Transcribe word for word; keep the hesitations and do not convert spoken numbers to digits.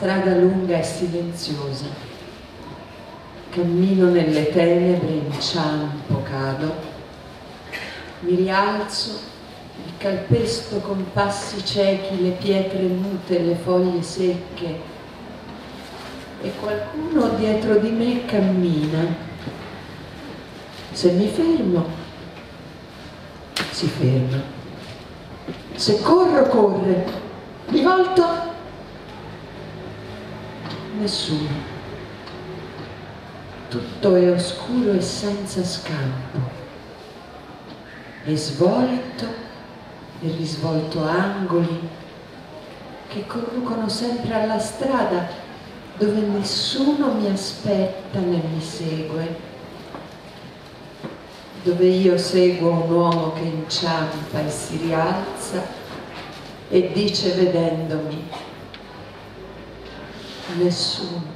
strada lunga e silenziosa. Cammino nelle tenebre, inciampo, cado. Mi rialzo, il calpesto con passi ciechi, le pietre mute, le foglie secche. E qualcuno dietro di me cammina. Se mi fermo, si ferma. Se corro, corre. Mi volto, nessuno. Tutto è oscuro e senza scampo. E svolto e risvolto angoli che conducono sempre alla strada dove nessuno mi aspetta né mi segue, dove io seguo un uomo che inciampa e si rialza e dice vedendomi: nessuno.